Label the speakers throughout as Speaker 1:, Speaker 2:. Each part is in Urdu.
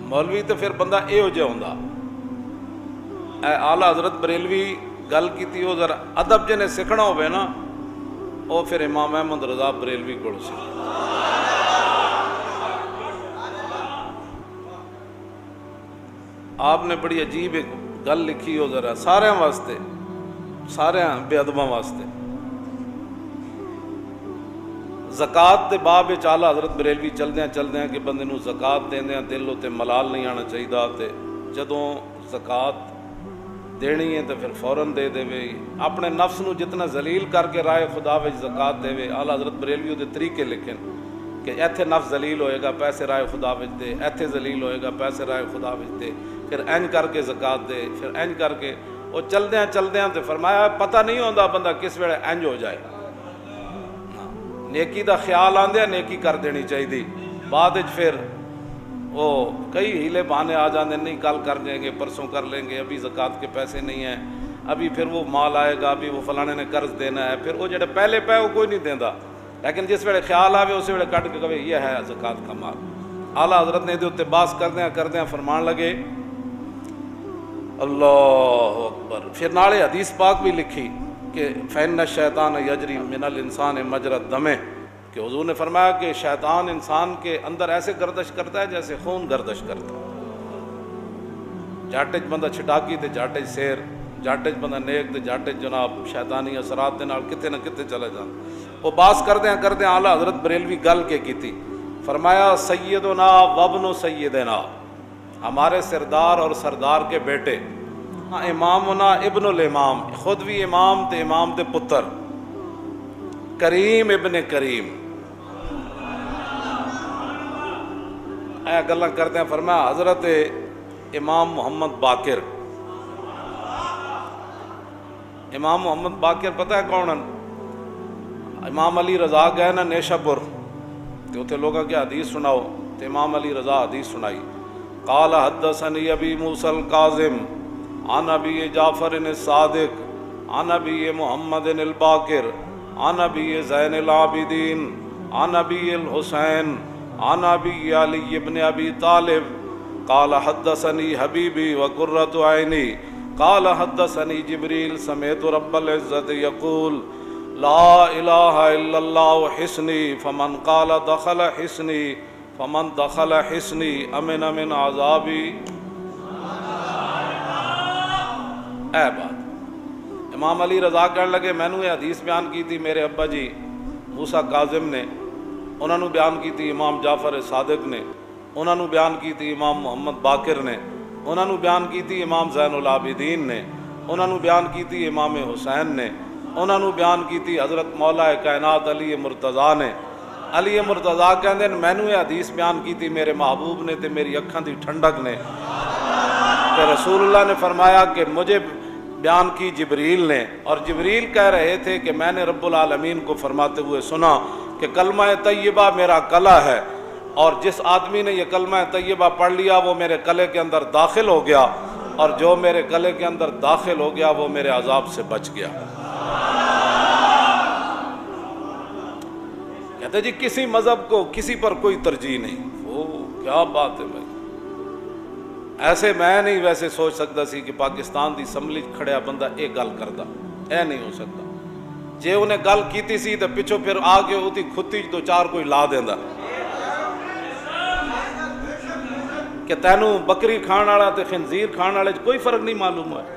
Speaker 1: मौलवी तो फिर बंदा इहो जिहा हुंदा। आला हज़रत बरेलवी गल कीती, वो जरा अदब जिन्हें सीखना होवे ना, वो फिर इमाम अहमद रज़ा बरेलवी कोल सी। आपने बड़ी अजीब एक गल लिखी हो जरा सारे वास्ते, सारे बेअदबां वास्ते। ज़कात के बाब विच आला हज़रत बरेलवी चलदे कि बंदे नूं ज़कात देंदे दिल उत्ते मलाल नहीं आना चाहिए, ते जदों ज़कात देनी है तो फिर फौरन दे देवे। अपने नफ्स नूं जितना जलील करके राय खुदा विच ज़कात देवे। आला हज़रत बरेलवी उहदे तरीके लिखे कि इत्थे नफ्स जलील होएगा पैसे राय खुदा विच दे, इत्थे जलील होएगा पैसे राय खुदा विच दे, फिर इंज करके ज़कात दे, फिर इंज करके। वो चलदे तो फरमाया पता नहीं होंदा बंदा किस वेले इंज हो जाए। नेकी दा ख्याल आंदे नेकी कर देनी चाहिए, बाद विच फिर वो कई हीले बहाने आ जाते, नहीं कल कर देंगे, परसों कर लेंगे, अभी ज़कात के पैसे नहीं हैं, अभी फिर वो माल आएगा, अभी वो फलाने ने कर्ज देना है, फिर वो जो पहले पे वो कोई नहीं देता, लेकिन जिस वेले ख्याल आवे उस वेले कट के कहे यह है ज़कात का माल। आला हज़रत ने उत्ते बास करदे फरमान लगे अल्लाह अकबर। फिर नाले हदीस पाक भी लिखी कि फ़ैन शैतान यजरी मिनल इंसान मजरत दमे, कि हुज़ूर ने फरमाया कि शैतान इंसान के अंदर ऐसे गर्दश करता है जैसे खून गर्दश करता है। जाटे बंदा छिटाकी तो जाटे शेर, जाटे बंदा नेक तो जाटे जनाब शैतानी असरात के नाल किते ना किते चले जाते। वो बास करदे आला हज़रत बरेलवी गल के की, फरमाया सैयदना वब्नु सैयदना, हमारे सरदार और सरदार के बेटे, हाँ इमामुना इब्नुल इमाम, खुद भी इमाम ते इमाम दे पुत्र, करीम इब्न करीम। ऐ गल्लां करते हैं। फरमाया हज़रत इमाम मोहम्मद बाकिर, इमाम मोहम्मद बाकिर पता है कौन है? इमाम अली रज़ा गए ना नेशापुर, तो उसे लोगों के हदीस सुनाओ, तो इमाम अली रज़ा हदीस सुनाई। काल हद्दसनी अबी मूसल काज़िम आन अबी जाफ़र सादिक आन अबी मोहम्मद बाकिर आन अबी ज़ैनुल आबिदीन आन अबी हुसैन आन अबी अली इब्न अबी तालिब काल हद्दसनी हबीबी व कुर्रतु ऐनी काल हद्दसनी जिब्रील समेतु रब्बल इज़्ज़त यक़ूल ला इलाहा इल्लल्लाहु हिस्नी फमन काल दखल हिस्नी फमन दखल हिस्नी अमिन अमिन आज़ाबी। ऐ बात इमाम अली रज़ा कहने लगे, मैनू ये हदीस बयान की थी मेरे अब्बा जी मूसा काज़िम ने, उन्होंने बयान की थी इमाम जाफ़र सादिक ने, उन्होंने बयान की थी इमाम मोहम्मद बाकिर ने, उन्होंने बयान की थी इमाम ज़ैनुल आबिदीन ने, उन्होंने बयान की थी इमाम हुसैन ने, उन्होंने बयान की थी हज़रत मौला कायनात अली मुर्तज़ा ने। अली मुर्तज़ा कहते मैनू ये हदीस बयान की थी मेरे महबूब ने ते मेरी अखां दी ठंडक ने, तो रसूलुल्लाह ने फरमाया कि मुझे बयान की जिब्रील ने, और जिब्रील कह रहे थे कि मैंने रब्बुल आलमीन को फरमाते हुए सुना कि कलमा तय्यबा मेरा कला है, और जिस आदमी ने यह कलमा तय्यबा पढ़ लिया वो मेरे कले के अंदर दाखिल हो गया, और जो मेरे गले के अंदर दाखिल हो गया वो मेरे अजाब से बच गया। कहते जी किसी मजहब को किसी पर कोई तरजीह नहीं। ओ क्या बात है भाई, ऐसे मैं नहीं वैसे सोच सकता सी कि पाकिस्तान की असैंबली खड़िया बंदा ये गल करता, यह नहीं हो सकता। जे उन्हें गल की सी तो पिछों फिर आके उसकी खुत्ती तो चार कोई ला देंदा कि तैनू बकरी खाण वाला ते खिंजीर खाण वाले कोई फर्क नहीं मालूम है।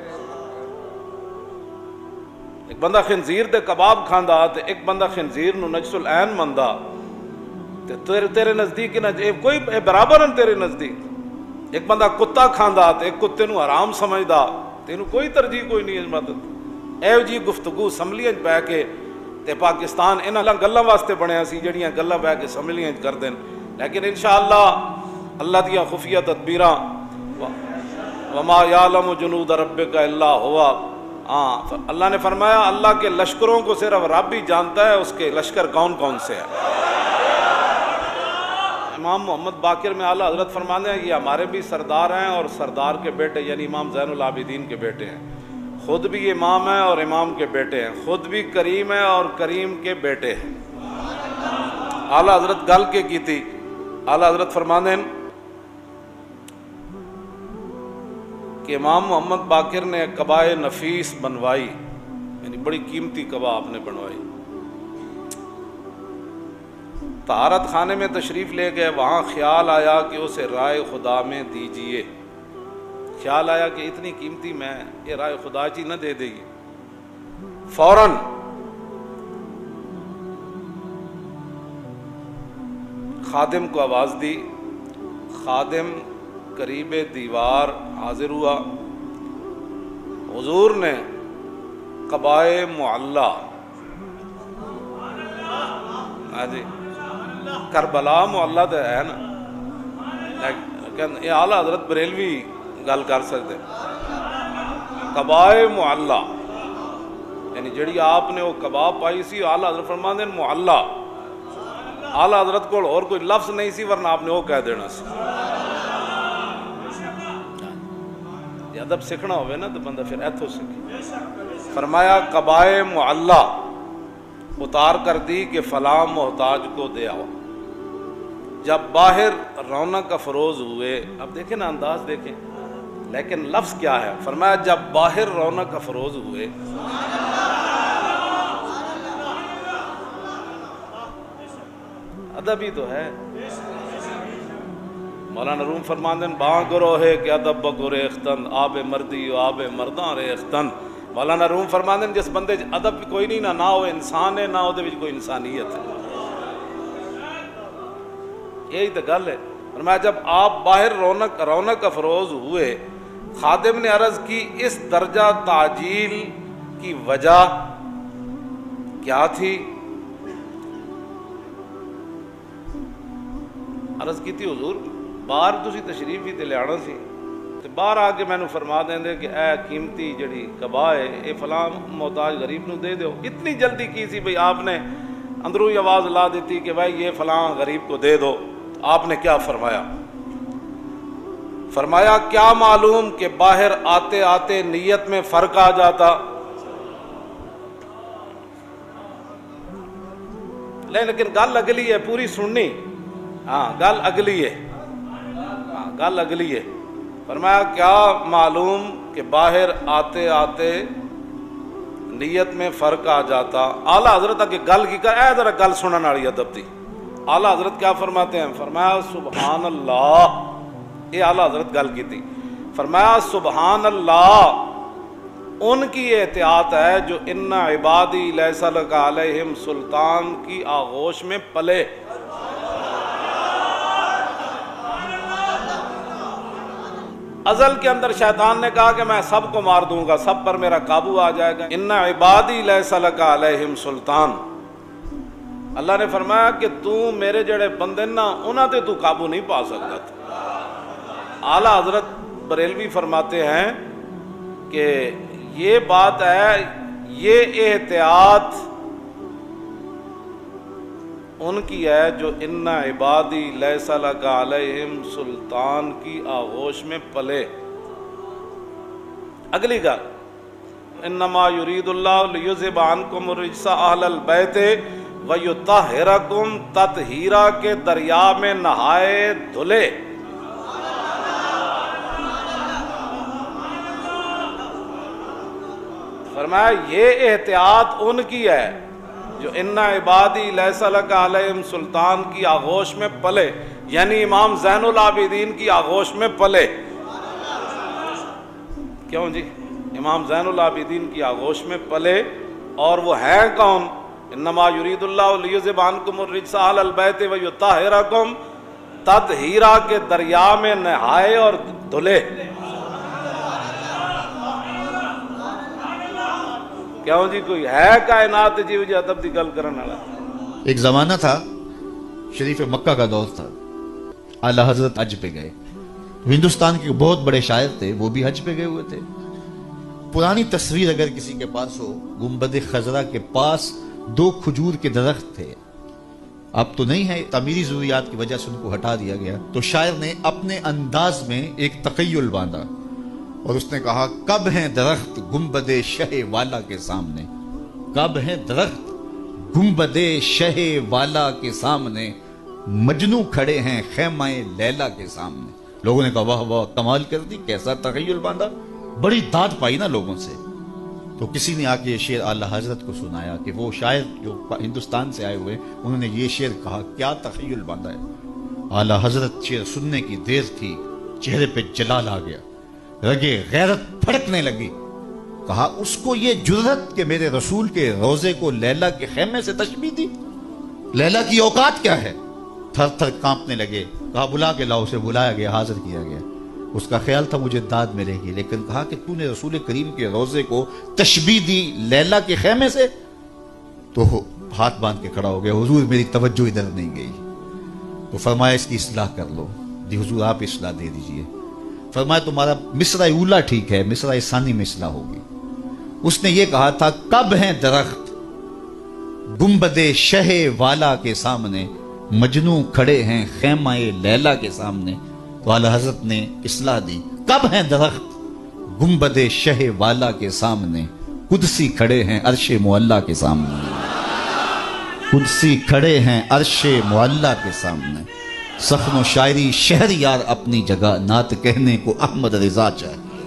Speaker 1: एक बंदा खिंजीर दे कबाब खांदा ते एक बंदा खिंजीर नू नजसुल ऐन मनदा, ते तेरे नजदीक ना कोई बराबर हैं तेरे नजदीक। एक बंदा कुत्ता खांदा ते एक कुत्ते नू हराम समझदा, तेनू कोई तरजीह कोई नहीं मदद। एहो जी गुफ्तगू असैंबलियां च बह के ते पाकिस्तान इन्हां गल्लां वास्ते बनिया सी जड़ियां गल्लां बह के असैंबलियां च करदे न। लेकिन इंशाअल्लाह अल्लाह दियां खुफिया तदबीरां वमा यालमु जुनूद रब्बिका इल्ला हुवा। हाँ, अल्लाह ने फरमाया अल्लाह के लश्करों को सिर्फ रब ही जानता है उसके लश्कर कौन कौन से है। इमाम मोहम्मद बाकिर में आला हजरत फरमाते हैं ये हमारे भी सरदार हैं और सरदार के बेटे यानी इमाम ज़ैनुल आबिदीन के बेटे हैं। खुद भी इमाम है और इमाम के बेटे हैं, खुद भी करीम है और करीम के बेटे हैं। आला हजरत गल के की थी, आला हजरत फरमाते हैं کہ امام محمد باقر نے قبائے نفیس بنوائی، یعنی بڑی قیمتی قبا آپ نے بنوائی. طہارت خانے میں تشریف لے گئے، وہاں خیال آیا کہ اسے رائے خدا میں دیجئے. خیال آیا کہ اتنی قیمتی میں یہ رائے خدا چی نہ دے دے گی. فوراً خادم کو آواز دی. خادم قریب دیوار حاضر ہوا. حضور نے قبائے معلّہ، جی کربلا معلّہ تو ہے نا، لیکن یہ اعلیٰ حضرت بریلوی گل کر سکتے. قبائے معلّہ یعنی جڑی آپ نے وہ کباب پائی سی، اعلیٰ حضرت فرماندے ہیں معلّہ. اعلیٰ حضرت کو اور کوئی لفظ نہیں سی، ورنہ آپ نے وہ کہہ دینا سی. یہ ادب سیکھنا ہوئے نا تو بندہ پھر ایتھو سیکھے. فرمایا قبائے معلّہ اتار کر دی کہ فلاں محتاج کو دے آؤ. جب باہر رونق افروز ہوئے، اب دیکھیں نا انداز دیکھیں، لیکن لفظ کیا ہے. فرمایا جب باہر رونق افروز ہوئے، ادب ہی تو ہے. مولانا روم فرماندے ہیں بانگ روہے کہ ادب بگریختن آب مردی و آب مرداں ریختن. مولانا روم فرماندے ہیں جس بندے ادب کوئی نہیں، نہ وہ انسان ہے، نہ وہ کوئی انسانیت ہے. یہی تو گل ہے. فرمایا جب آپ باہر رونق افروز ہوئے، خادم نے عرض کی اس درجہ تعجیل کی وجہ کیا تھی؟ عرض کی تھی حضور باہر تسی تشریف ہی تے لے آنا سی، تے باہر آ کے مینوں فرما دیں دے کہ اے قیمتی جڑی قبا ہے اے فلاں محتاج غریب نو دے دیو. اتنی جلدی کی سی بھئی آپ نے اندروں ہی آواز لا دیتی کہ بھائی یہ فلاں غریب کو دے دو. آپ نے کیا فرمایا؟ فرمایا کیا معلوم کہ باہر آتے آتے نیت میں فرق آ جاتا. لیکن گل اگلی ہے، پوری سننی. ہاں گل اگلی ہے، گل اگلی ہے. فرمایا کیا معلوم کہ باہر آتے آتے نیت میں فرق آ جاتا. اعلیٰ حضرت کی گل کی کر اے ذرا گل سنن والی ادب دی. اعلیٰ حضرت کیا فرماتے ہیں؟ فرمایا سبحان اللہ. یہ اعلیٰ حضرت گل کی تھی. فرمایا سبحان اللہ ان کی احتیاط ہے جو ان عبادی لیس لک علیہم سلطان کی آغوش میں پلے. ازل کے اندر شیطان نے کہا کہ میں سب کو مار دوں گا، سب پر میرا قابو آ جائے گا. ان عبادی لیس لک علیہم سلطان. اللہ نے فرمایا کہ تو میرے جڑے بندے نا انہاں تے تو قابو نہیں پا سکتا تھا. اعلیٰ حضرت بریلوی فرماتے ہیں کہ یہ بات ہے، یہ احتیاط ان کی ہے جو ان عبادی لیس لک علیہم سلطان کی آغوش میں پلے. اگلی گل انما یرید اللہ لیذھب عنکم الرجس اہل البیت ویطہرکم تطہیرا کے دریا میں نہائے دھلے. فرمایا یہ احتیاط ان کی ہے جو ان عبادی لیس لک علیہم سلطان کی آغوش میں پلے، یعنی امام زین العابدین کی آغوش میں پلے. کیوں جی؟ امام زین العابدین کی آغوش میں پلے. اور وہ ہیں کون؟ انما یرید اللہ لیذھب عنکم الرجس اہل البیت ویطہرکم تطہیرا کے دریا میں نہائے اور دھلے. کیوں جی کوئی ہے کائنات جی وجہ ادب دی گل کرن والا؟
Speaker 2: ایک زمانہ تھا، شریف مکہ کا دور تھا، اعلیٰ حضرت حج پہ گئے. ہندوستان کے بہت بڑے شاعر تھے، وہ بھی حج پہ گئے ہوئے تھے. پرانی تصویر اگر کسی کے پاس ہو، گنبد خضرا کے پاس 2 کھجور کے درخت تھے. اب تو نہیں ہے، تعمیری ضروریات کی وجہ سے ان کو ہٹا دیا گیا. تو شاعر نے اپنے انداز میں ایک تخیل باندھا اور اس نے کہا کب ہیں درخت گنبد شہ والا کے سامنے، کب ہیں درخت گنبد شہ والا کے سامنے، مجنو کھڑے ہیں خیمہ لیلا کے سامنے. لوگوں نے کہا واہ واہ کمال کر دی، کیسا تخیل باندھا، بڑی داد پائی نا لوگوں سے۔ تو کسی نے آ کے یہ شعر اعلیٰ حضرت کو سنایا کہ وہ شاعر جو ہندوستان سے آئے ہوئے انہوں نے یہ شعر کہا، کیا تخیل باندھا ہے۔ اعلیٰ حضرت شعر سننے کی دیر تھی، چہرے پہ جلال آ گیا، رگے غیرت پھڑکنے لگی۔ کہا اس کو یہ جرأت کہ میرے رسول کے روزے کو لیلا کے خیمے سے تشبیہ دی، لیلا کی اوقات کیا ہے؟ تھر تھر کانپنے لگے۔ کہا بلا کے لاؤ، اسے بلایا گیا، حاضر کیا گیا۔ اس کا خیال تھا مجھے داد ملے گی، لیکن کہا کہ تو نے رسول کریم کے روزے کو تشبیہ دی لیلا کے خیمے سے، تو ہاتھ باندھ کے کھڑا ہو گیا، حضور میری توجہ ادھر نہیں گئی۔ تو فرمایا اس کی اصلاح کر لو۔ جی حضور آپ اصلاح دے دیجئے۔ فرمایا تمہارا مصرع اولا ٹھیک ہے، مصرع ثانی میں اصلاح ہوگی۔ اس نے یہ کہا تھا کب ہیں درخت گنبد شہ والا کے سامنے، مجنوں کھڑے ہیں خیمہ لیلا کے سامنے۔ تو اعلیٰ حضرت نے اصلاح دی، کب ہیں درخت گنبد شہ والا کے سامنے، قدسی کھڑے ہیں عرش معلیٰ کے سامنے، قدسی کھڑے ہیں عرش معلیٰ کے سامنے۔ سخن و شاعری شہر یار اپنی جگہ، نعت کہنے کو احمد رضا چاہیے۔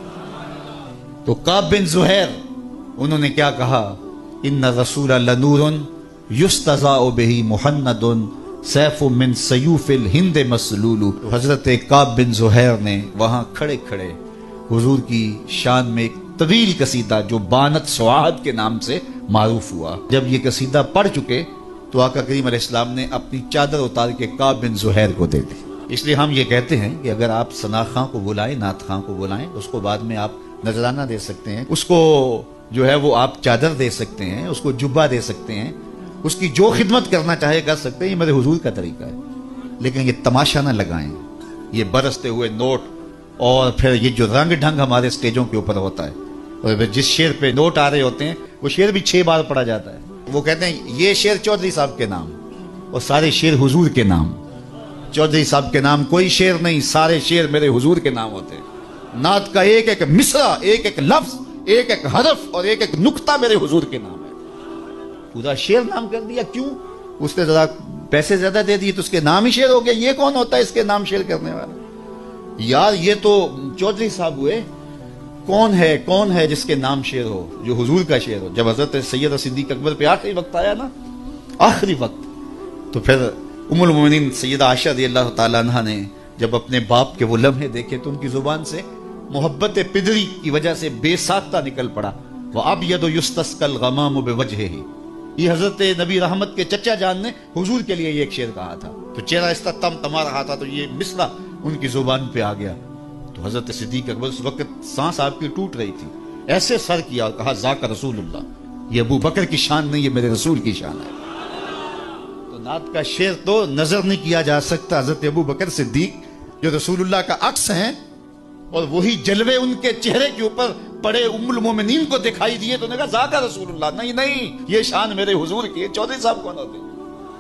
Speaker 2: تو کعب بن زہیر انہوں نے کیا کہا، ان رسول لنور یستضاء بہ محند سیف من سیوف الہند مسلول۔ حضرت کعب بن زہیر نے وہاں کھڑے کھڑے حضور کی شان میں ایک طویل قصیدہ جو بانت سعاد کے نام سے معروف ہوا۔ جب یہ قصیدہ پڑھ چکے تو آقا کریم علیہ السلام نے اپنی چادر اتار کے کعب بن زہیر کو دے دی۔ اس لیے ہم یہ کہتے ہیں کہ اگر آپ ثنا خاں کو بلائیں، نعت خاں کو بلائیں، اس کو بعد میں آپ نذرانہ دے سکتے ہیں، اس کو جو ہے وہ آپ چادر دے سکتے ہیں، اس کو جبہ دے سکتے ہیں، اس کی جو خدمت کرنا چاہے کر سکتے ہیں، یہ میرے حضور کا طریقہ ہے۔ لیکن یہ تماشا نہ لگائیں، یہ برستے ہوئے نوٹ اور پھر یہ جو رنگ ڈھنگ ہمارے سٹیجوں کے اوپر ہوتا ہے، اور جس شعر پہ نوٹ آ رہے ہوتے ہیں وہ شعر بھی 6 بار پڑھا جاتا ہے۔ وہ کہتے ہیں یہ شعر چودھری صاحب کے نام اور سارے شعر حضور کے نام، چودھری صاحب کے نام کوئی شعر نہیں، سارے شعر میرے حضور کے نام ہوتے ہیں۔ نعت کا ایک ایک مصرع، ایک ایک لفظ، ایک ایک حرف اور ایک ایک نقطہ میرے حضور کے نام ہے۔ پورا شعر نام کر دیا، کیوں؟ اس نے ذرا پیسے زیادہ دے دیے تو اس کے نام ہی شعر ہو گیا۔ یہ کون ہوتا ہے اس کے نام شعر کرنے والا؟ یار یہ تو چودھری صاحب ہوئے، کون ہے جس کے نام شعر ہو، جو حضور کا شعر ہو۔ جب حضرت سیدہ صدیق اکبر پہ آخری وقت آیا نا، آخری وقت، تو پھر ام المومنین سیدہ عائشہ رضی اللہ تعالیٰ عنہ نے جب اپنے باپ کے وہ لمحے دیکھے تو ان کی زبان سے محبت پدری کی وجہ سے بے ساختہ نکل پڑا، وَأَبْيَضُ يُسْتَسْقَى الْغَمَامُ بِوَجْهِهِ۔ یہ حضرت نبی رحمت کے چچا جان نے حضور کے لیے یہ ایک شعر کہا تھا، تو چہرہ اس طرح تم تما رہا تھا، تو یہ مصرع ان کی زبان پہ آ گیا۔ تو حضرت صدیق اکبر اس وقت سانس آپ کی ٹوٹ رہی تھی، ایسے سر کیا اور کہا ذاک رسول اللہ، یہ ابو بکر کی شان نہیں، یہ میرے رسول کی شان ہے۔ تو نعت کا شعر تو نظر نہیں کیا جا سکتا، حضرت ابو بکر صدیق جو رسول اللہ کا عکس ہیں اور وہی جلوے ان کے چہرے کے اوپر پڑے ام المومنین کو دکھائی دیے، تو نے کہا ذاک رسول اللہ، نہیں یہ شان میرے حضور کی ہے۔ چودھری صاحب کون ہوتے ہیں؟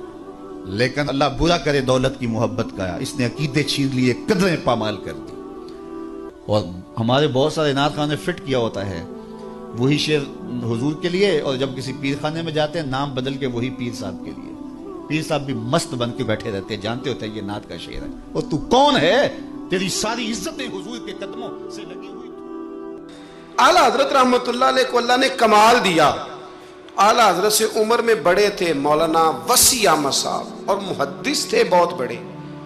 Speaker 2: لیکن اللہ برا کرے دولت کی محبت کا، اس نے عقیدے چھین لیے، قدریں پامال کر دی۔ اور ہمارے بہت سارے نعت خانے فٹ کیا ہوتا ہے وہی شعر حضور کے لیے، اور جب کسی پیر خانے میں جاتے ہیں نام بدل کے وہی پیر صاحب کے لیے۔ پیر صاحب بھی مست بن کے بیٹھے رہتے ہیں، جانتے ہوتے ہیں یہ نعت کا شعر ہے، اور تو کون ہے؟ تیری ساری عزتیں حضور کے قدموں سے لگی ہوئی۔
Speaker 3: اعلیٰ حضرت رحمت اللہ علیہ کو اللہ نے کمال دیا۔ اعلیٰ حضرت سے عمر میں بڑے تھے مولانا وسیع احمد صاحب، اور محدث تھے بہت بڑے،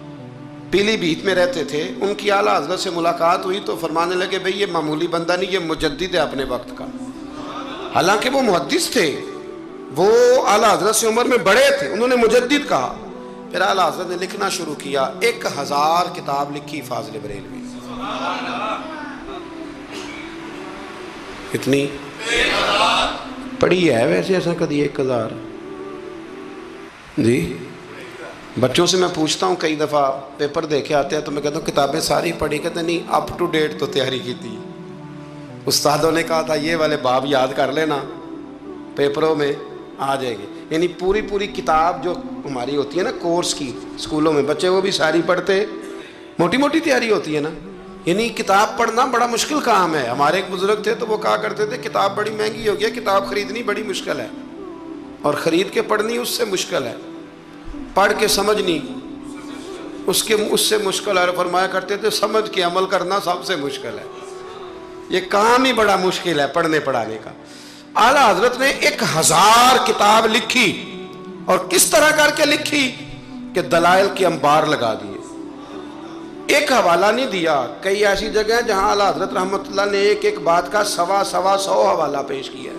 Speaker 3: پیلی بھیت میں رہتے تھے۔ ان کی اعلیٰ حضرت سے ملاقات ہوئی تو فرمانے لگے بھئی یہ معمولی بندہ نہیں، یہ مجدد ہے اپنے وقت کا۔ حالانکہ وہ محدث تھے، وہ اعلیٰ حضرت سے عمر میں بڑے تھے، انہوں نے مجدد کہا۔ پھر اعلیٰ حضرت نے لکھنا شروع کیا، 1000 کتاب لکھی فاضل بریلوی۔ کتنی پڑھی ہے ویسے ایسا کدی 1000؟ جی بچوں سے میں پوچھتا ہوں، کئی دفعہ پیپر دیکھے آتے ہیں تو میں کہتا ہوں کتابیں ساری پڑھی، کہتے نہیں اپ ٹو ڈیٹ تو تیاری کی تھی، استادوں نے کہا تھا یہ والے باب یاد کر لینا پیپروں میں آ جائے گی۔ یعنی پوری کتاب جو ہماری ہوتی ہے نا کورس کی اسکولوں میں، بچے وہ بھی ساری پڑھتے، موٹی تیاری ہوتی ہے نا۔ یعنی کتاب پڑھنا بڑا مشکل کام ہے۔ ہمارے ایک بزرگ تھے تو وہ کہا کرتے تھے کتاب بڑی مہنگی ہو گئی، کتاب خریدنی بڑی مشکل ہے، اور خرید کے پڑھنی اس سے مشکل ہے، پڑھ کے سمجھنی اس سے مشکل ہے. فرمایا کرتے تھے سمجھ کے عمل کرنا سب سے مشکل ہے. یہ کام ہی بڑا مشکل ہے پڑھنے پڑھانے کا. اعلیٰ حضرت نے 1000 کتاب لکھی, اور کس طرح کر کے لکھی کہ دلائل کے انبار لگا دیے. ایک حوالہ نہیں دیا. کئی ایسی جگہ ہیں جہاں اعلیٰ حضرت رحمۃ اللہ نے ایک بات کا 100 حوالہ پیش کیا ہے.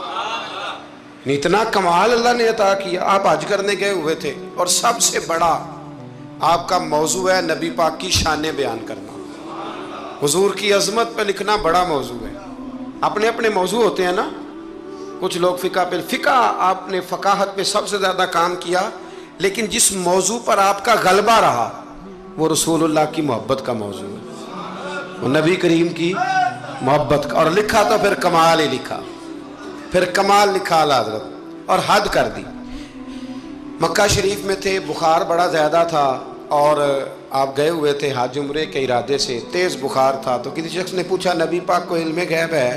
Speaker 3: اتنا کمال اللہ نے عطا کیا. آپ حج کرنے گئے ہوئے تھے, اور سب سے بڑا آپ کا موضوع ہے نبی پاک کی شانیں بیان کرنا, حضور کی عظمت پہ لکھنا بڑا موضوع ہے. اپنے اپنے موضوع ہوتے ہیں نا. کچھ لوگ فقہ آپ نے فقاہت پہ سب سے زیادہ کام کیا, لیکن جس موضوع پر آپ کا غلبہ رہا وہ رسول اللہ کی محبت کا موضوع ہے, وہ نبی کریم کی محبت کا. اور لکھا تو پھر کمال ہی لکھا, پھر کمال لکھا اعلیٰ حضرت, اور حد کر دی. مکہ شریف میں تھے, بخار بڑا زیادہ تھا, اور آپ گئے ہوئے تھے حج عمرے کے ارادے سے, تیز بخار تھا. تو کسی شخص نے پوچھا نبی پاک کو علم غیب ہے؟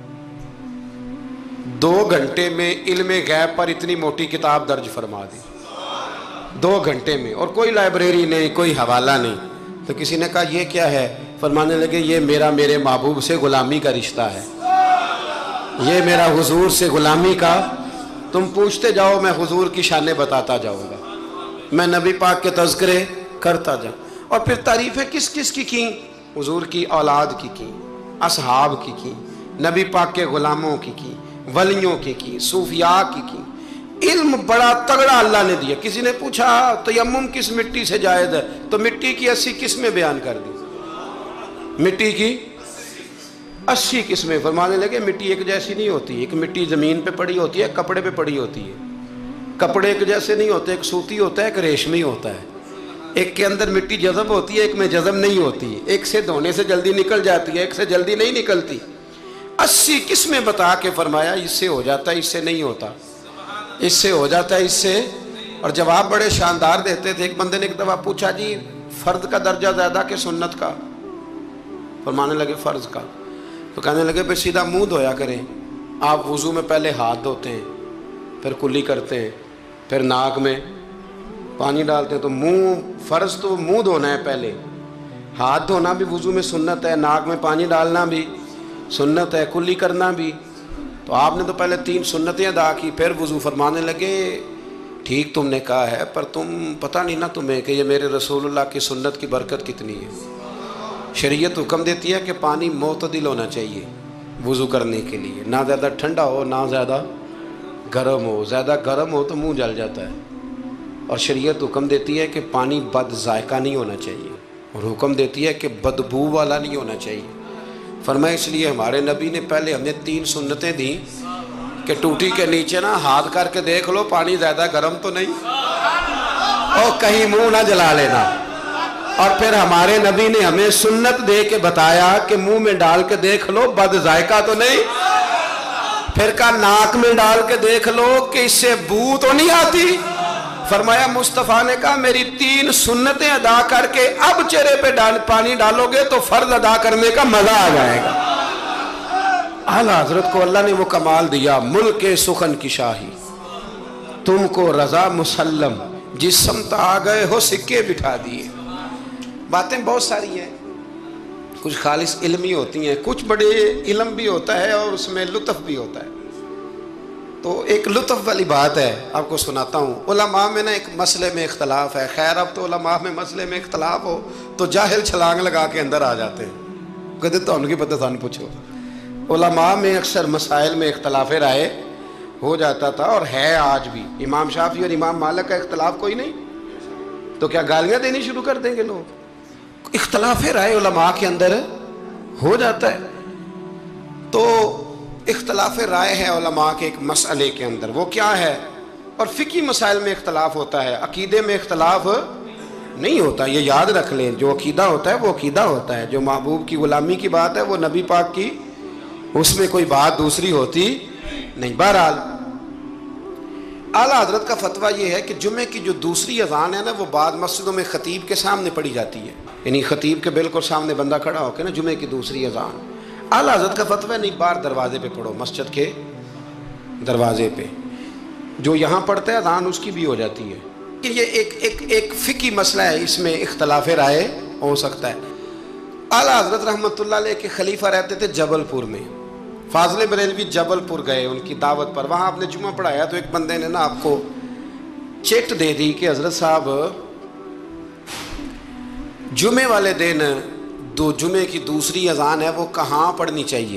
Speaker 3: 2 گھنٹے میں علم غیب پر اتنی موٹی کتاب درج فرما دی, 2 گھنٹے میں, اور کوئی لائبریری نہیں, کوئی حوالہ نہیں. تو کسی نے کہا یہ کیا ہے؟ فرمانے لگے یہ میرے محبوب سے غلامی کا رشتہ ہے, یہ میرا حضور سے غلامی کا. تم پوچھتے جاؤ, میں حضور کی شانیں بتاتا جاؤں گا, میں نبی پاک کے تذکرے کرتا جاؤں. اور پھر تعریفیں کس کس کی حضور کی اولاد کی اصحاب کی نبی پاک کے غلاموں کی ولیوں کی صوفیاء کی. علم بڑا تگڑا اللہ نے دیا. کسی نے پوچھا تیمم کس مٹی سے جائز ہے؟ تو مٹی کی 80 قسمیں بیان کر دی. مٹی کی 80 قسمیں. فرمانے لگے مٹی ایک جیسی نہیں ہوتی. ایک مٹی زمین پہ پڑی ہوتی ہے, کپڑے پہ پڑی ہوتی ہے. کپڑے ایک جیسے نہیں ہوتے, ایک سوتی ہوتا ہے, ایک ریشمی ہوتا ہے. ایک کے اندر مٹی جذب ہوتی ہے, ایک میں جذب نہیں ہوتی. ایک سے دھونے سے جلدی نکل جاتی ہے, ایک سے جلدی نہیں نکلتی. 80 قسمیں بتا کے فرمایا اس سے ہو جاتا ہے, اس سے نہیں ہوتا, اس سے ہو جاتا ہے, اس سے. اور جواب بڑے شاندار دیتے تھے. ایک بندے نے ایک دفعہ پوچھا جی فرض کا درجہ زیادہ کہ سنت کا؟ فرمانے لگے فرض کا. تو کہنے لگے پھر سیدھا منہ دھویا کریں. آپ وضو میں پہلے ہاتھ دھوتے ہیں, پھر کلی کرتے ہیں, پھر ناک میں پانی ڈالتے ہیں. تو منہ فرض تو منہ دھونا ہے پہلے, ہاتھ دھونا بھی وضو میں سنت ہے, ناک میں پانی ڈالنا بھی سنت ہے, کلی کرنا بھی. تو آپ نے تو پہلے 3 سنتیں ادا کی, پھر وضو. فرمانے لگے ٹھیک تم نے کہا ہے, پر تم پتہ نہیں نا تمہیں کہ یہ میرے رسول اللہ کی سنت کی برکت کتنی ہے. شریعت حکم دیتی ہے کہ پانی معتدل ہونا چاہیے وضو کرنے کے لیے, نہ زیادہ ٹھنڈا ہو نہ زیادہ گرم ہو. زیادہ گرم ہو تو منہ جل جاتا ہے. اور شریعت حکم دیتی ہے کہ پانی بد ذائقہ نہیں ہونا چاہیے, اور حکم دیتی ہے کہ بدبو والا نہیں ہونا چاہیے. فرمایا اس لیے ہمارے نبی نے پہلے ہمیں 3 سنتیں دیں کہ ٹوٹی کے نیچے نا ہاتھ کر کے دیکھ لو پانی زیادہ گرم تو نہیں, اور کہیں منہ نہ جلا لینا. اور پھر ہمارے نبی نے ہمیں سنت دے کے بتایا کہ منہ میں ڈال کے دیکھ لو بد ذائقہ تو نہیں. پھر کہا ناک میں ڈال کے دیکھ لو کہ اس سے بو تو نہیں آتی. فرمایا مصطفیٰ نے کہا میری 3 سنتیں ادا کر کے اب چہرے پہ پانی ڈالو گے تو فرض ادا کرنے کا مزہ آ جائے گا. اعلیٰ حضرت کو اللہ نے وہ کمال دیا, ملک سخن کی شاہی تم کو رضا مسلم, جس سمت آ گئے ہو سکے بٹھا دیے. باتیں بہت ساری ہیں, کچھ خالص علمی ہوتی ہیں, کچھ بڑے علم بھی ہوتا ہے اور اس میں لطف بھی ہوتا ہے. تو ایک لطف والی بات ہے آپ کو سناتا ہوں. علماء میں نا ایک مسئلے میں اختلاف ہے. خیر اب تو علماء میں مسئلے میں اختلاف ہو تو جاہل چھلانگ لگا کے اندر آ جاتے ہیں, کہتے تو ان کی پتہ تھا پوچھو. علماء میں اکثر مسائل میں اختلاف رائے ہو جاتا تھا, اور ہے آج بھی. امام شافعی اور امام مالک کا اختلاف کوئی نہیں, تو کیا گالیاں دینی شروع کر دیں گے لوگ؟ اختلاف رائے علماء کے اندر ہو جاتا ہے. تو اختلاف رائے ہے علماء کے ایک مسئلے کے اندر, وہ کیا ہے؟ اور فقہی مسائل میں اختلاف ہوتا ہے, عقیدے میں اختلاف نہیں ہوتا. یہ یاد رکھ لیں, جو عقیدہ ہوتا ہے وہ عقیدہ ہوتا ہے. جو محبوب کی غلامی کی بات ہے وہ نبی پاک کی, اس میں کوئی بات دوسری ہوتی نہیں. بہرحال اعلیٰ حضرت کا فتویٰ یہ ہے کہ جمعے کی جو دوسری اذان ہے نا وہ بعض مسجدوں میں خطیب کے سامنے پڑھی جاتی ہے, یعنی خطیب کے بالکل سامنے بندہ کھڑا ہو کے نا جمعے کی دوسری اذان. اعلیٰ حضرت کا فتویٰ نہیں, باہر دروازے پہ پڑھو, مسجد کے دروازے پہ. جو یہاں پڑھتا ہے اذان اس کی بھی ہو جاتی ہے, کہ یہ ایک فقی مسئلہ ہے، اس میں اختلاف رائے ہو سکتا ہے۔ اعلیٰ حضرت رحمۃ اللہ علیہ کے خلیفہ رہتے تھے جبل پور میں، فاضل بریلوی جبل پور گئے ان کی دعوت پر، وہاں آپ نے جمعہ پڑھایا تو ایک بندے نے نا آپ کو چٹ دے دی کہ حضرت صاحب جمعے والے دن جمعے کی دوسری اذان ہے وہ کہاں پڑھنی چاہیے؟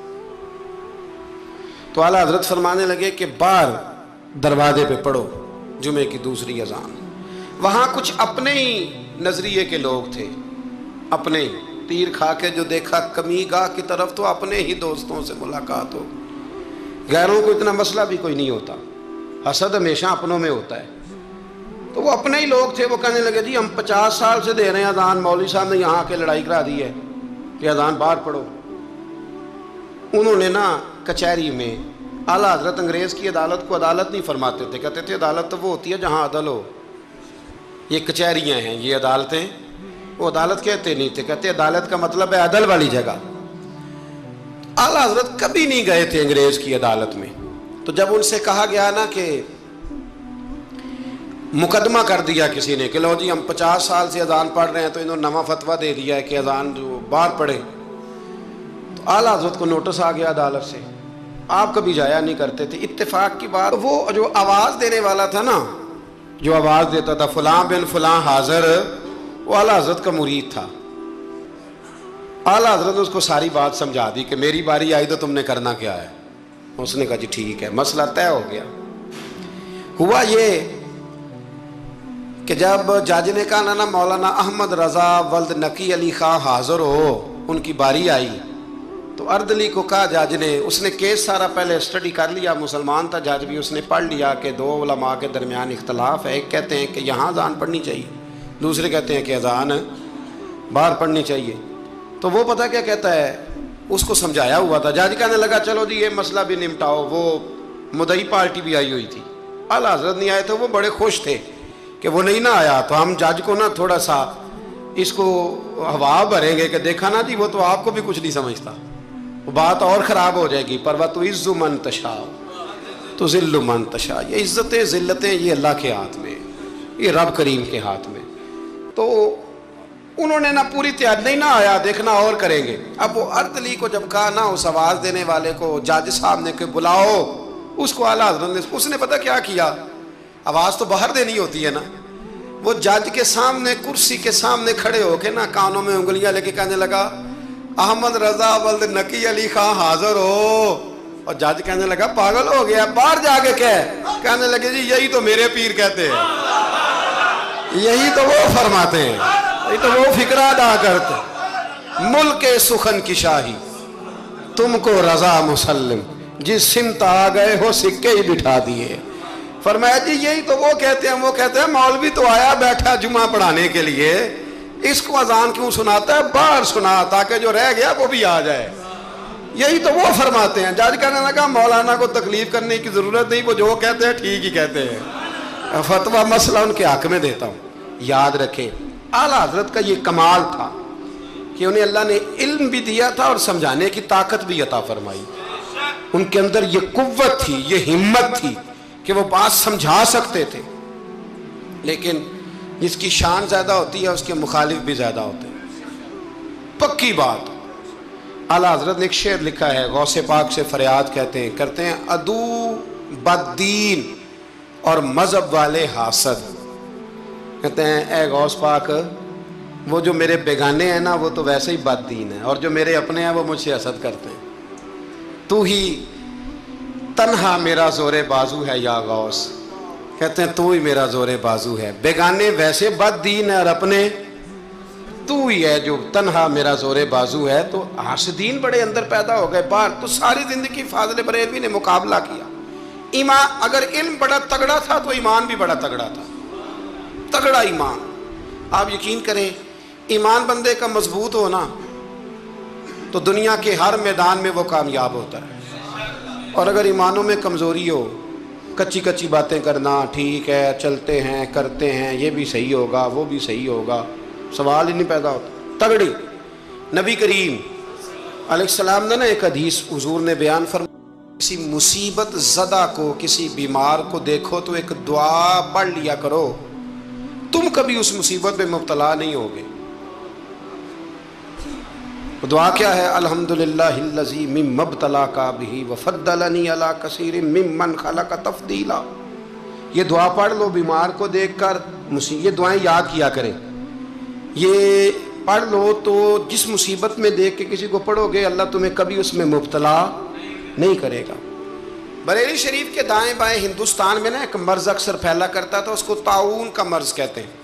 Speaker 3: تو اعلیٰ حضرت فرمانے لگے کہ باہر دروازے پہ پڑھو جمعے کی دوسری اذان۔ وہاں کچھ اپنے ہی نظریے کے لوگ تھے، اپنے تیر کھا کے جو دیکھا کمی گاہ کی طرف تو اپنے ہی دوستوں سے ملاقات ہو، غیروں کو اتنا مسئلہ بھی کوئی نہیں ہوتا، حسد ہمیشہ اپنوں میں ہوتا ہے۔ تو وہ اپنے ہی لوگ تھے، وہ کہنے لگے جی ہم 50 سال سے دے رہے ہیں اذان، مولوی صاحب نے یہاں آ کے لڑائی کرا دی ہے کہ اذان باہر پڑھو۔ انہوں نے نا کچہری میں، اعلیٰ حضرت انگریز کی عدالت کو عدالت نہیں فرماتے تھے، کہتے تھے عدالت تو وہ ہوتی ہے جہاں عدل ہو، یہ کچہریاں ہیں، یہ عدالتیں، وہ عدالت کہتے نہیں تھے، کہتے عدالت کا مطلب ہے عدل والی جگہ۔ اعلیٰ حضرت کبھی نہیں گئے تھے انگریز کی عدالت میں، تو جب ان سے کہا گیا نا کہ مقدمہ کر دیا کسی نے کہ لو جی ہم 50 سال سے اذان پڑھ رہے ہیں تو انہوں نے نواں فتویٰ دے دیا ہے کہ اذان جو باہر پڑھے، تو اعلیٰ حضرت کو نوٹس آ گیا عدالت سے، آپ کبھی جایا نہیں کرتے تھے۔ اتفاق کی بات، وہ جو آواز دینے والا تھا نا، جو آواز دیتا تھا فلاں بن فلاں حاضر، وہ اعلیٰ حضرت کا مرید تھا۔ اعلیٰ حضرت نے اس کو ساری بات سمجھا دی کہ میری باری آئی تو تم نے کرنا کیا ہے؟ اس نے کہا جی ٹھیک ہے، مسئلہ طے ہو گیا۔ ہوا یہ کہ جب جج نے کہا نا مولانا احمد رضا ولد نقی علی خان حاضر ہو، ان کی باری آئی، تو اردلی کو کہا جج نے، اس نے کیس سارا پہلے اسٹڈی کر لیا، مسلمان تھا جج بھی، اس نے پڑھ لیا کہ دو علماء کے درمیان اختلاف ہے، ایک کہتے ہیں کہ یہاں اذان پڑھنی چاہیے، دوسرے کہتے ہیں کہ اذان باہر پڑھنی چاہیے۔ تو وہ پتہ کیا کہتا ہے، اس کو سمجھایا ہوا تھا، جج کہنے لگا چلو جی یہ مسئلہ بھی نمٹاؤ، وہ مدعی پارٹی بھی آئی ہوئی تھی، اعلیٰ حضرت نہیں آئے تھے، وہ بڑے خوش تھے کہ وہ نہیں نہ آیا، تو ہم جج کو نا تھوڑا سا اس کو ہوا بھریں گے کہ دیکھا نا جی وہ تو آپ کو بھی کچھ نہیں سمجھتا، وہ بات اور خراب ہو جائے گی۔ پر وَتُعِزُّ مَن تَشَاءُ تُذِلُّ مَن تَشَاءُ، یہ عزتیں ذلتیں یہ اللہ کے ہاتھ میں، یہ رب کریم کے ہاتھ میں۔ تو انہوں نے نا پوری تیاری، نہیں نہ آیا دیکھنا اور کریں گے۔ اب وہ اردلی کو جب کہا نا اس آواز دینے والے کو، جج صاحب نے کہ بلاؤ اس کو، اعلیٰ حضرت نے، اس نے پتہ کیا کیا، آواز تو باہر دینی ہوتی ہے نا، وہ جج کے سامنے کرسی کے سامنے کھڑے ہو کے نا کانوں میں انگلیاں لے کے کہنے لگا احمد رضا ولد نقی علی خان حاضر ہو، اور جج کہنے لگا پاگل ہو گیا، باہر جا کے کہنے لگے جی یہی تو میرے پیر کہتے ہیں، یہی تو وہ فرماتے ہیں، یہی تو وہ فکرہ ادا کرتے ہیں، ملک سخن کی شاہی تم کو رضا مسلم، جس سمت آ گئے ہو سکے ہی بٹھا دیے۔ فرمایا جی یہی تو وہ کہتے ہیں، وہ کہتے ہیں مولوی تو آیا بیٹھا جمعہ پڑھانے کے لیے، اس کو اذان کیوں سناتا ہے، باہر سنا تاکہ جو رہ گیا وہ بھی آ جائے، یہی تو وہ فرماتے ہیں۔ جج کہنے لگا مولانا کو تکلیف کرنے کی ضرورت نہیں، وہ جو کہتے ہیں ٹھیک ہی کہتے ہیں، فتویٰ مسئلہ ان کے حق میں دیتا ہوں۔ یاد رکھیں اعلیٰ حضرت کا یہ کمال تھا کہ انہیں اللہ نے علم بھی دیا تھا اور سمجھانے کی طاقت بھی عطا فرمائی، ان کے اندر یہ قوت تھی، یہ ہمت تھی کہ وہ بات سمجھا سکتے تھے، لیکن جس کی شان زیادہ ہوتی ہے اس کے مخالف بھی زیادہ ہوتے ہیں، پکی بات۔ اعلیٰ حضرت نے ایک شعر لکھا ہے، غوث پاک سے فریاد کرتے ہیں عدو بددین اور مذہب والے حاسد، کہتے ہیں اے غوث پاک وہ جو میرے بیگانے ہیں نا وہ تو ویسے ہی بد دین ہیں، اور جو میرے اپنے ہیں وہ مجھ سے حسد کرتے ہیں، تو ہی تنہا میرا زور بازو ہے یا غوث، کہتے ہیں تو ہی میرا زور بازو ہے، بیگانے ویسے بد دین ہے اور اپنے تو ہی ہے جو تنہا میرا زور بازو ہے۔ تو حاسدین بڑے اندر پیدا ہو گئے باہر، تو ساری زندگی فاضل بریلوی نے مقابلہ کیا۔ ایمان، اگر علم بڑا تگڑا تھا تو ایمان بھی بڑا تگڑا تھا، تگڑا ایمان۔ آپ یقین کریں ایمان بندے کا مضبوط ہونا تو دنیا کے ہر میدان میں وہ کامیاب ہوتا ہے، اور اگر ایمانوں میں کمزوری ہو، کچی کچی باتیں کرنا، ٹھیک ہے چلتے ہیں کرتے ہیں، یہ بھی صحیح ہوگا وہ بھی صحیح ہوگا، سوال ہی نہیں پیدا ہوتا۔ تگڑی نبی کریم علیہ السلام نے نا ایک حدیث حضور نے بیان فرمایا، کسی مصیبت زدہ کو، کسی بیمار کو دیکھو تو ایک دعا پڑھ لیا کرو، तुम कभी उस मुसीबत में मुब्तला नहीं होगे। दुआ क्या है? अल्हम्दुलिल्लाहिल्लज़ी मिम्मब्तलाका बिही वफ़द्दलनी अला कसीरिम मिम्मन खलक़ तफ़दीला। ये दुआ पढ़ लो बीमार को देखकर, ये दुआएं याद किया करें। ये पढ़ लो तो जिस मुसीबत में देख के किसी को पढ़ोगे, अल्लाह तुम्हें कभी उसमें मुब्तला नहीं करेगा। बरेली शरीफ के दाएं बाएं हिंदुस्तान में ना एक मर्ज अक्सर फैला करता था, उसको ताऊन का मर्ज कहते हैं।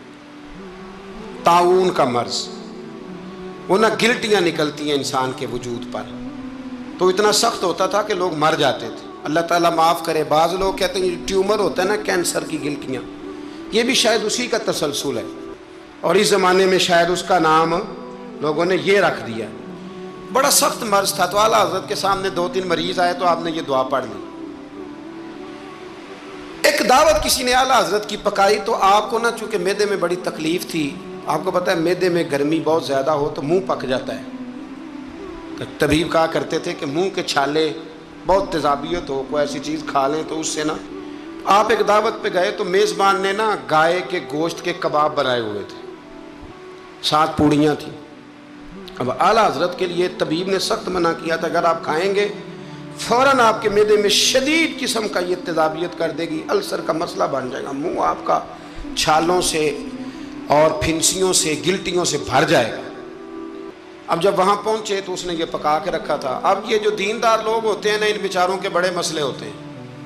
Speaker 3: ताऊन का मर्ज, वो ना गिल्टियाँ निकलती हैं इंसान के वजूद पर, तो इतना सख्त होता था कि लोग मर जाते थे। अल्लाह ताला माफ़ करे। बाज़ लोग कहते हैं ये ट्यूमर होता है ना, कैंसर की गिल्टियाँ, ये भी शायद उसी का तसलसल है, और इस ज़माने में शायद उसका नाम लोगों ने ये रख दिया। बड़ा सख्त मर्ज था। तो आला हज़रत के सामने 2-3 मरीज़ आए तो आपने ये दुआ पढ़ ली। एक दावत किसी ने आला हज़रत की पकाई, तो आपको ना चूँकि मैदे में बड़ी तकलीफ़ थी, आपको पता है मैदे में गर्मी बहुत ज़्यादा हो तो मुंह पक जाता है। तो तबीब कहा करते थे कि मुंह के छाले बहुत तेज़ाबियत हो, कोई ऐसी चीज़ खा लें तो उससे ना। आप एक दावत पे गए तो मेज़बान ने ना गाय के गोश्त के कबाब बनाए हुए थे, 7 पूड़ियाँ थी। अब आला हज़रत के लिए तबीब ने सख्त मना किया था, अगर आप खाएंगे फ़ौरन आपके मैदे में शदीद किस्म का ये तेज़ाबियत कर देगी, अल्सर का मसला बन जाएगा, मुँह आपका छालों से और फिंसियों से, गिल्टियों से भर जाएगा। अब जब वहाँ पहुँचे तो उसने ये पका के रखा था। अब ये जो दीनदार लोग होते हैं ना, इन बेचारों के बड़े मसले होते हैं,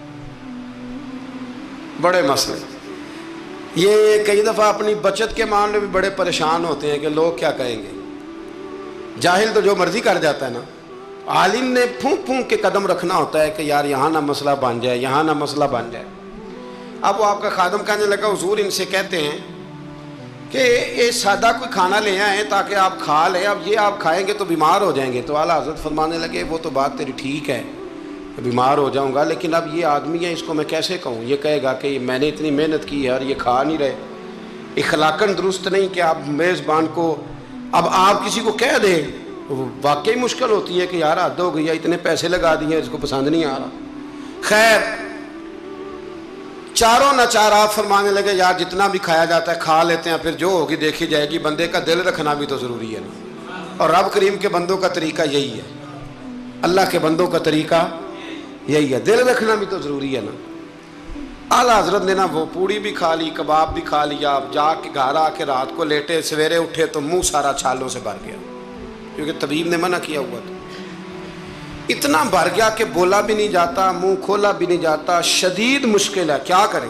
Speaker 3: बड़े मसले। ये कई दफ़ा अपनी बचत के मामले में बड़े परेशान होते हैं कि लोग क्या कहेंगे। जाहिल तो जो मर्जी कर जाता है ना, आलिम ने फूंक फूंक के कदम रखना होता है कि यार यहाँ ना मसला बन जाए, यहाँ ना मसला बन जाए। अब वो आपका खादम कहने लगा, हुजूर इनसे कहते हैं कि ये सादा कोई खाना ले आए ताकि आप खा लें, अब ये आप खाएंगे तो बीमार हो जाएंगे। तो आला हज़रत फरमाने लगे, वो तो बात तेरी ठीक है, बीमार हो जाऊंगा, लेकिन अब ये आदमी है, इसको मैं कैसे कहूँ? ये कहेगा कि मैंने इतनी मेहनत की है और ये खा नहीं रहे। इखलाकन दुरुस्त नहीं कि आप मेज़बान को, अब आप किसी को कह दें तो वाकई मुश्किल होती है कि यार हद हो गई है, इतने पैसे लगा दिए, इसको पसंद नहीं आ रहा। खैर चारों नाचार आप फरमाने लगे, यार जितना भी खाया जाता है खा लेते हैं, फिर जो होगी देखी जाएगी। बंदे का दिल रखना भी तो ज़रूरी है ना, और रब करीम के बंदों का तरीका यही है, अल्लाह के बंदों का तरीका यही है, दिल रखना भी तो ज़रूरी है ना। आला हज़रत ने ना वो पूड़ी भी खा ली, कबाब भी खा लिया। अब जाके घर आके रात को लेटे, सवेरे उठे तो मुंह सारा छालों से भर गया, क्योंकि तबीब ने मना किया हुआ था। इतना भर गया कि बोला भी नहीं जाता, मुंह खोला भी नहीं जाता, शदीद मुश्किल है, क्या करें।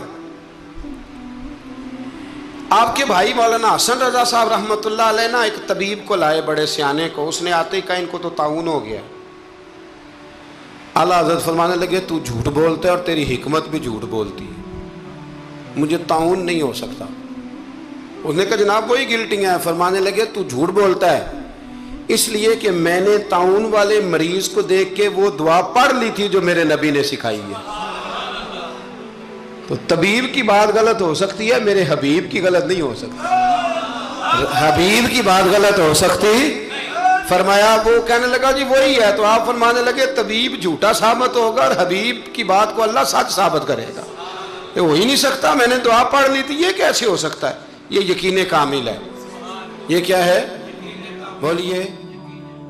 Speaker 3: आपके भाई मौलाना हसन रजा साहब रहमतुल्लाह अलैह ना एक तबीब को लाए, बड़े सियाने को। उसने आते ही कहा इनको तो ताउन हो गया। आला हज़रत फरमाने लगे, तू झूठ बोलता है और तेरी हिकमत भी झूठ बोलती है, मुझे ताउन नहीं हो सकता। उसने कहा जनाब वही गिल्टियाँ हैं। फरमाने लगे, तू झूठ बोलता है इसलिए कि मैंने ताउन वाले मरीज को देख के वो दुआ पढ़ ली थी जो मेरे नबी ने सिखाई है। तो तबीब की बात गलत हो सकती है, मेरे हबीब की गलत नहीं हो सकती। हबीब की बात गलत हो सकती। फरमाया, वो कहने लगा जी वही है। तो आप फरमाने लगे तबीब झूठा साबित होगा और हबीब की बात को अल्लाह सच साबित करेगा, ये हो ही नहीं सकता, मैंने दुआ पढ़ ली थी, ये कैसे हो सकता है? ये यकीन कामिल है। ये क्या है? बोलिए।